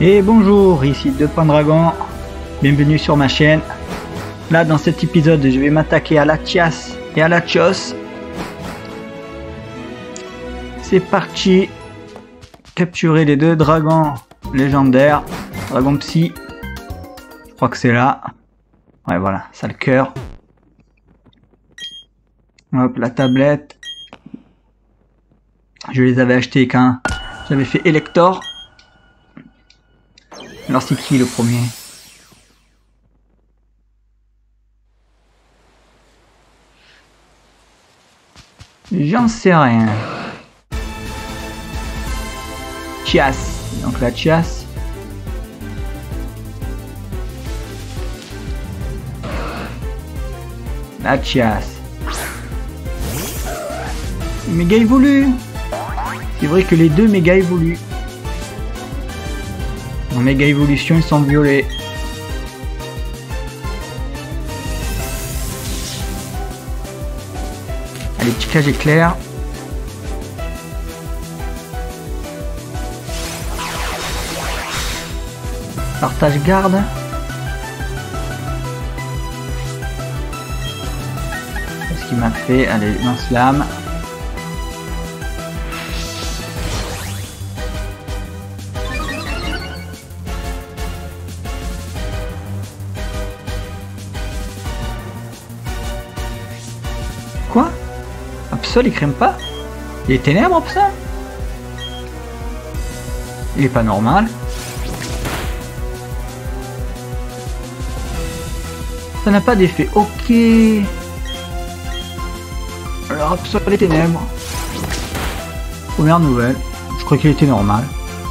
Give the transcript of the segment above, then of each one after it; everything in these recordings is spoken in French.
Et bonjour, ici Deux Points Dragon, bienvenue sur ma chaîne. Là dans cet épisode je vais m'attaquer à Latias et à Latios. C'est parti. Capturer les deux dragons légendaires. Dragon Psy. Je crois que c'est là. Ouais voilà, ça le cœur. Hop, la tablette. Je les avais achetés quand j'avais fait Elector. Alors c'est qui le premier? J'en sais rien. Chias. Donc la Chias. La Chias. Méga évolue. C'est vrai que les deux méga évoluent. En méga évolution, ils sont violets. Allez, ticage éclair. Partage garde. C'est ce qu'il m'a fait. Allez, lance-flamme. Quoi? Absol il crème pas? Il est ténèbres Absol? Il est pas normal. Ça n'a pas d'effet. Ok. Alors Absol les ténèbres. Première nouvelle. Je crois qu'il était normal.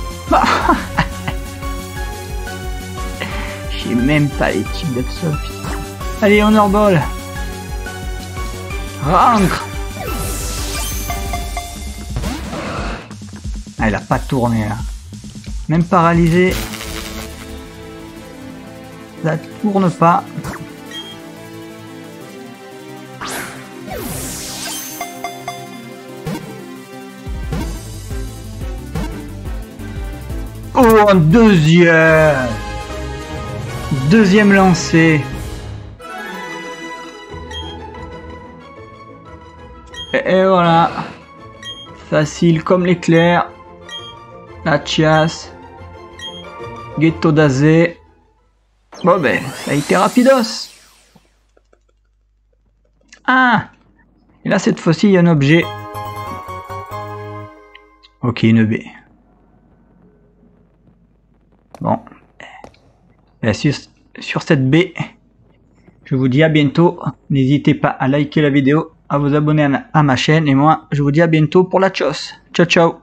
J'ai même pas les types d'Absol. Allez, Honor Ball. Rentre. Ah, il a pas tourné là. Même paralysé. Ça tourne pas. Oh, un deuxième. Deuxième lancé. Et voilà. Facile comme l'éclair. La Chias. Ghetto d'Azé. Bon ben, ça a été rapidos. Ah. Et là cette fois-ci il y a un objet. Ok, une baie. Bon. Et sur cette baie, je vous dis à bientôt. N'hésitez pas à liker la vidéo, à vous abonner à ma chaîne. Et moi, je vous dis à bientôt pour la chose. Ciao, ciao.